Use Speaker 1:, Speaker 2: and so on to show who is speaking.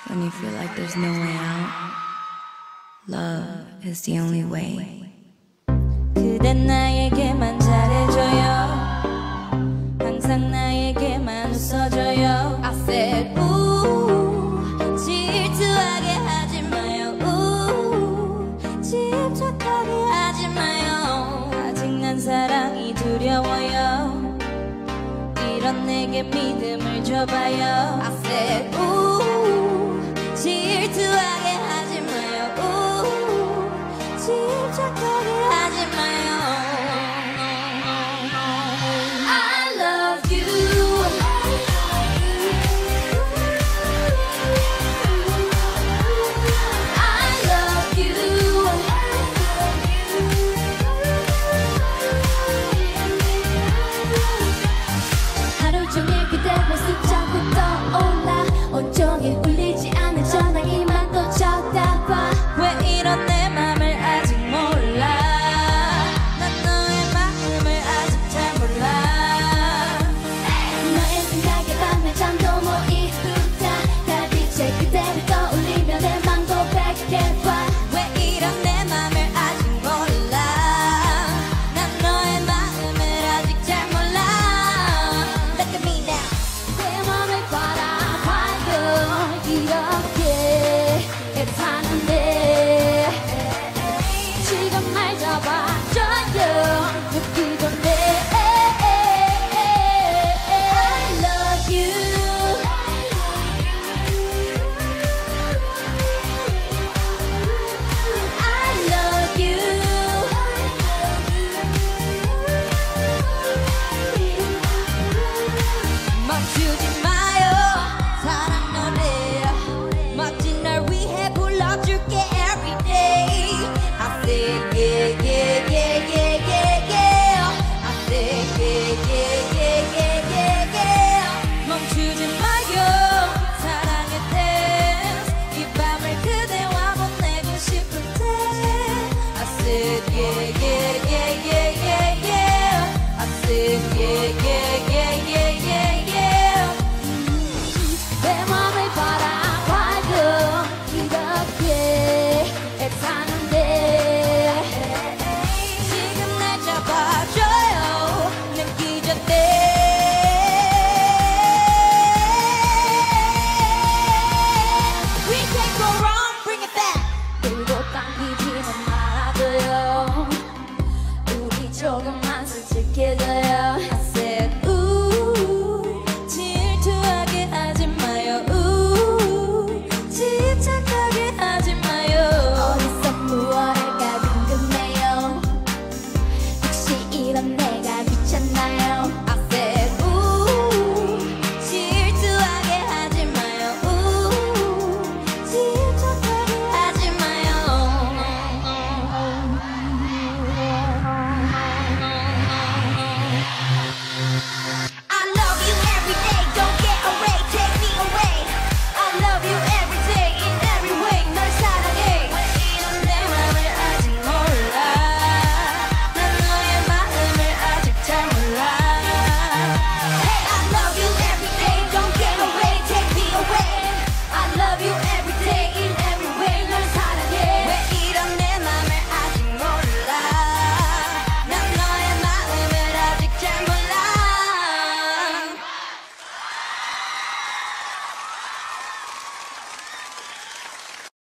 Speaker 1: When you feel like there's no way out, love is the only way.
Speaker 2: 그댄 나에게만 잘해줘요. 항상 나에게만 웃어줘요. I said ooh, 질투하게 하지 마요. ooh, 집착하게 하지 마요. 아직 난 사랑이 두려워요. 이런 내게 믿음을 줘봐요. I said ooh, 질투하게 하지 마요. ooh, 집착하게 하지 마요. I love you. I love you. 하루 종일 그대 모습 자꾸 떠올라. 온종일 울리지 않는 전화기만 또 쳐다봐. 왜 이런 내 맘을 아직 몰라. 난 너의 마음을 아직 잘 몰라. 너의 생각에 밤에 잠도 못 이루다. 달빛에 그대를 떠올리며 내 맘도 백해봐. 왜 이런 내 맘을 아직 몰라. 난 너의 마음을 아직 잘 몰라. Look at me now. 내 맘을 바라봐요. 이렇게 사는데 지금 날 잡아줘요. 죽기 전에 I love you. I love you. 멈추지 마요. 사랑 노래 멋진 날 위해 불러줄게 every day. I say yeah yeah yeah yeah yeah yeah. I say yeah yeah yeah yeah yeah yeah. 멈추지 마요. 사랑의 dance. 이 밤을 그대와 보내고 싶을 때 I said yeah yeah yeah yeah yeah yeah. I said yeah yeah